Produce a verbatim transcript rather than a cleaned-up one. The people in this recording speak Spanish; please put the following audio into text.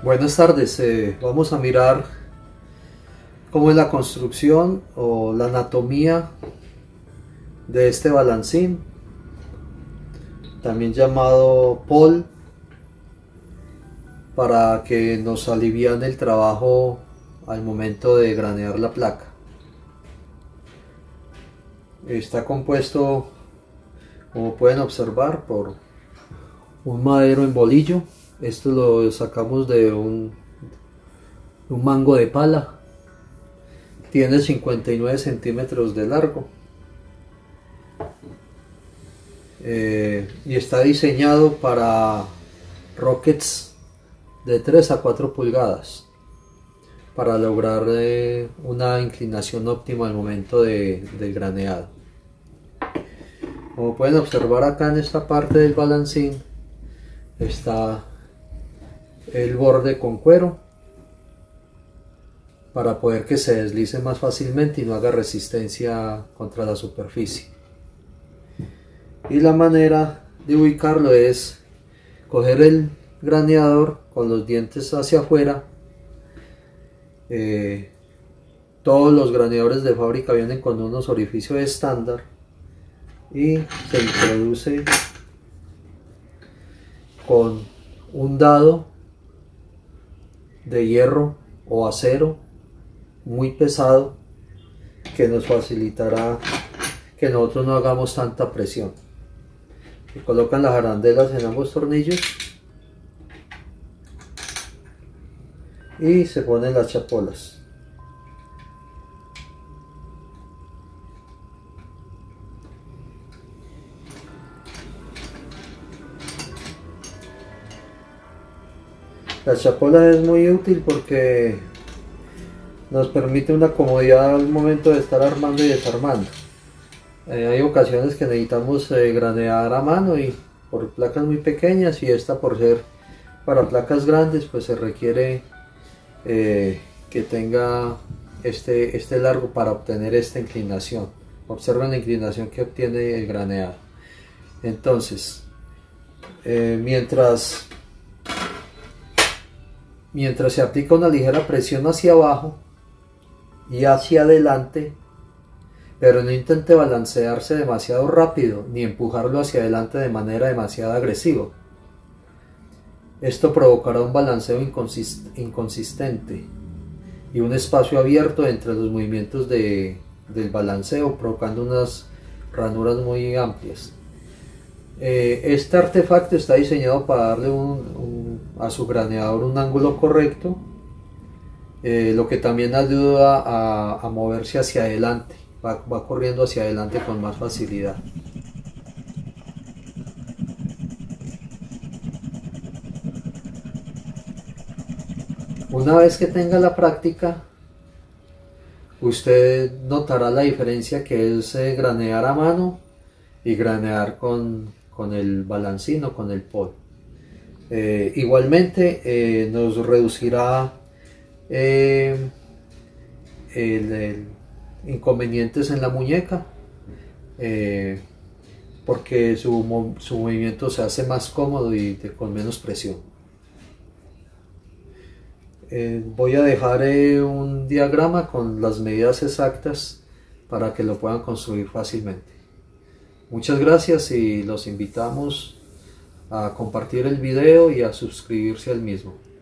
Buenas tardes, eh, vamos a mirar cómo es la construcción o la anatomía de este balancín, también llamado pole, para que nos aliviane el trabajo al momento de granear la placa. Está compuesto, como pueden observar, por un madero en bolillo. Esto lo sacamos de un, un mango de pala. Tiene cincuenta y nueve centímetros de largo eh, y está diseñado para rockets de tres a cuatro pulgadas para lograr eh, una inclinación óptima al momento de, del graneado. Como pueden observar, acá en esta parte del balancín está el borde con cuero para poder que se deslice más fácilmente y no haga resistencia contra la superficie. Y la manera de ubicarlo es coger el graneador con los dientes hacia afuera. Eh, todos los graneadores de fábrica vienen con unos orificios estándar y se introduce con un dado de hierro o acero muy pesado que nos facilitará que nosotros no hagamos tanta presión. Se colocan las arandelas en ambos tornillos y se ponen las chapolas. La chapola es muy útil porque nos permite una comodidad al momento de estar armando y desarmando. Eh, hay ocasiones que necesitamos eh, granear a mano y por placas muy pequeñas, y esta, por ser para placas grandes, pues se requiere eh, que tenga este, este largo para obtener esta inclinación. Observen la inclinación que obtiene el graneado. Entonces, eh, mientras Mientras se aplica una ligera presión hacia abajo y hacia adelante, pero no intente balancearse demasiado rápido ni empujarlo hacia adelante de manera demasiado agresiva. Esto provocará un balanceo inconsist inconsistente y un espacio abierto entre los movimientos de, del balanceo, provocando unas ranuras muy amplias. Eh, este artefacto está diseñado para darle un, un, a su graneador un ángulo correcto, eh, lo que también ayuda a, a moverse hacia adelante, va, va corriendo hacia adelante con más facilidad. Una vez que tenga la práctica, usted notará la diferencia que es eh, granear a mano y granear con, con el balancín o con el pole. Eh, igualmente eh, nos reducirá eh, el, el inconvenientes en la muñeca, eh, porque su, su movimiento se hace más cómodo y de, con menos presión. Eh, voy a dejar eh, un diagrama con las medidas exactas para que lo puedan construir fácilmente. Muchas gracias y los invitamos a compartir el video y a suscribirse al mismo.